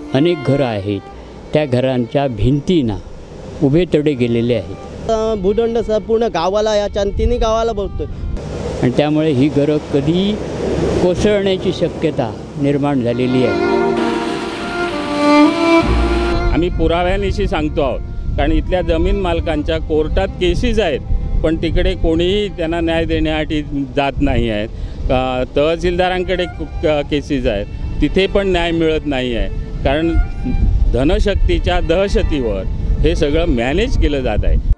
अनेक घरं आहेत त्या घरांच्या भिंतींना उभे तडे गेलेले आहेत। भूदंड पूर्ण गावाला या तिन्ही गावाला बघतोय आणि त्यामुळे ही घरं कधी कोसळण्याची शक्यता निर्माण झालेली आहे। आम्ही पुराव्यानिशी सांगतो आहोत, कारण इथल्या जमीन मालकांच्या कोर्टात केसेस आहेत, पण तिकडे कोणीही त्यांना न्याय देण्यासाठी जात नाही आहेत। तहसीलदारांकडे केसेस आहेत, तिथे पण न्याय मिळत नाही आहे, कारण धनशक्तीच्या दहशतीवर हे सगळं मॅनेज केलं जात आहे।